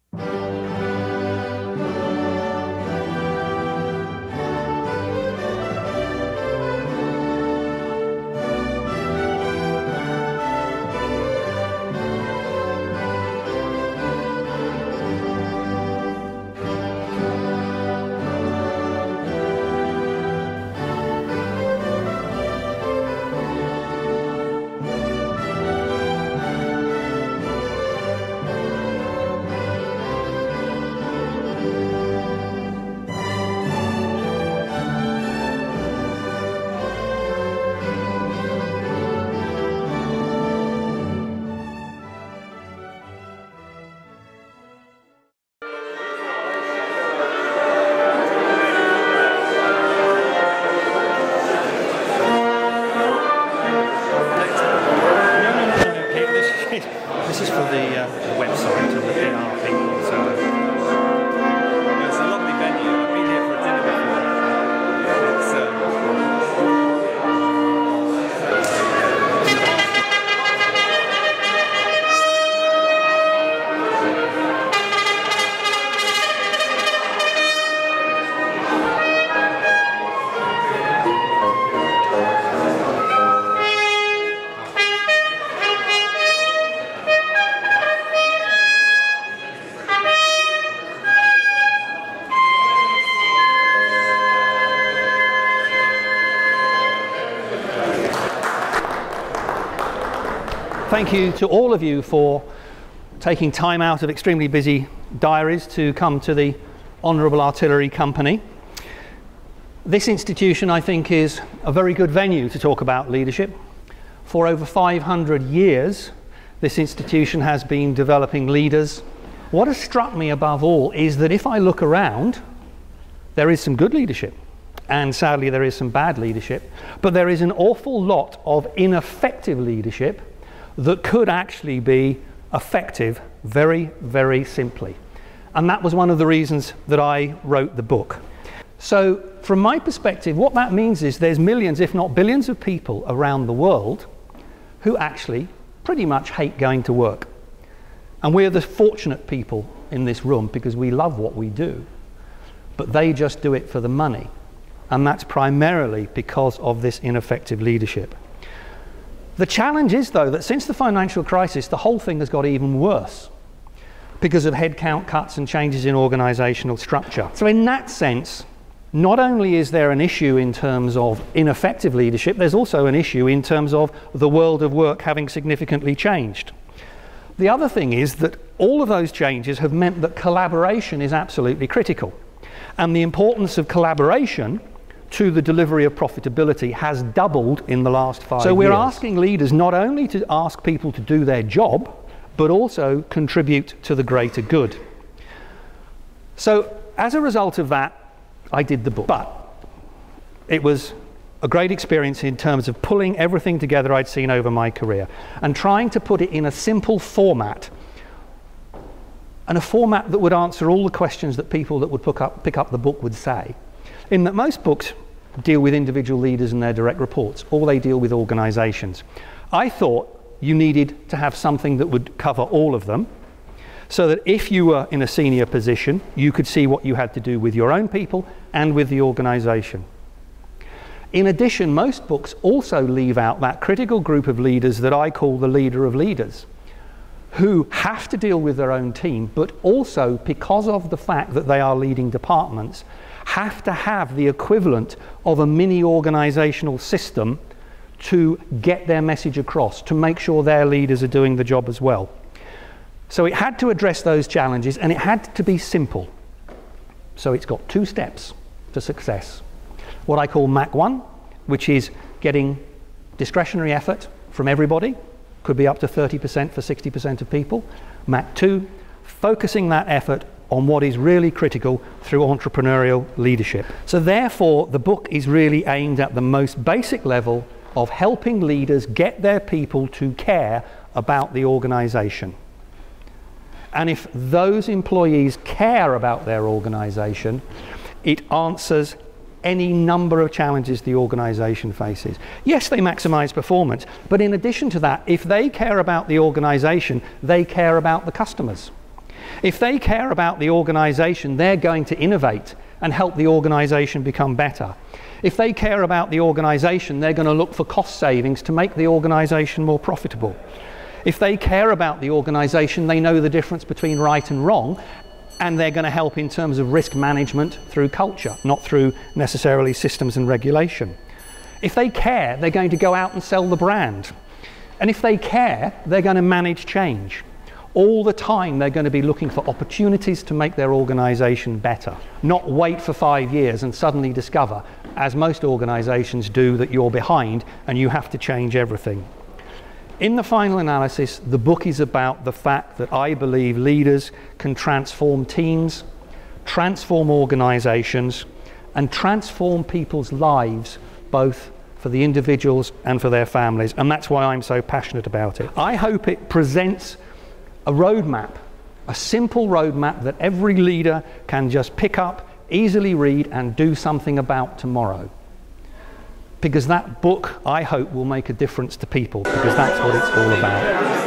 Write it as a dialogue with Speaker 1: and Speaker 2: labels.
Speaker 1: This is for the website and the PR people. So it's a lovely venue. I've been here for a dinner before. Thank you to all of you for taking time out of extremely busy diaries to come to the Honourable Artillery Company. This institution, I think, is a very good venue to talk about leadership. For over 500 years, this institution has been developing leaders. What has struck me above all is that if I look around, there is some good leadership, and sadly there is some bad leadership, but there is an awful lot of ineffective leadership that could actually be effective very, very simply. And that was one of the reasons that I wrote the book. So from my perspective, what that means is there's millions, if not billions of people around the world who actually pretty much hate going to work. And we're the fortunate people in this room because we love what we do, but they just do it for the money. And that's primarily because of this ineffective leadership. The challenge is, though, that since the financial crisis, the whole thing has got even worse because of headcount cuts and changes in organisational structure. So in that sense, not only is there an issue in terms of ineffective leadership, there's also an issue in terms of the world of work having significantly changed. The other thing is that all of those changes have meant that collaboration is absolutely critical. And the importance of collaboration to the delivery of profitability has doubled in the last 5 years. So we're asking leaders not only to ask people to do their job, but also contribute to the greater good. So as a result of that, I did the book. But it was a great experience in terms of pulling everything together I'd seen over my career and trying to put it in a simple format, and a format that would answer all the questions that people that would pick up the book would say. In that most books deal with individual leaders and their direct reports, or they deal with organisations. I thought you needed to have something that would cover all of them, so that if you were in a senior position, you could see what you had to do with your own people and with the organisation. In addition, most books also leave out that critical group of leaders that I call the leader of leaders, who have to deal with their own team, but also, because of the fact that they are leading departments, have to have the equivalent of a mini organisational system to get their message across, to make sure their leaders are doing the job as well. So it had to address those challenges, and it had to be simple. So it's got 2 steps to success. What I call MAC 1, which is getting discretionary effort from everybody, could be up to 30% for 60% of people. MAC 2, focusing that effort on what is really critical through entrepreneurial leadership. So therefore, the book is really aimed at the most basic level of helping leaders get their people to care about the organisation. And if those employees care about their organisation, it answers any number of challenges the organisation faces. Yes, they maximise performance, but in addition to that, if they care about the organisation, they care about the customers. If they care about the organisation, they're going to innovate and help the organisation become better. If they care about the organisation, they're going to look for cost savings to make the organisation more profitable. If they care about the organisation, they know the difference between right and wrong, and they're going to help in terms of risk management through culture, not through necessarily systems and regulation. If they care, they're going to go out and sell the brand. And if they care, they're going to manage change. All the time they're going to be looking for opportunities to make their organisation better, not wait for 5 years and suddenly discover, as most organisations do, that you're behind and you have to change everything. In the final analysis, the book is about the fact that I believe leaders can transform teams, transform organisations, and transform people's lives, both for the individuals and for their families, and that's why I'm so passionate about it. I hope it presents a roadmap, a simple roadmap that every leader can just pick up, easily read, and do something about tomorrow. Because that book, I hope, will make a difference to people, because that's what it's all about.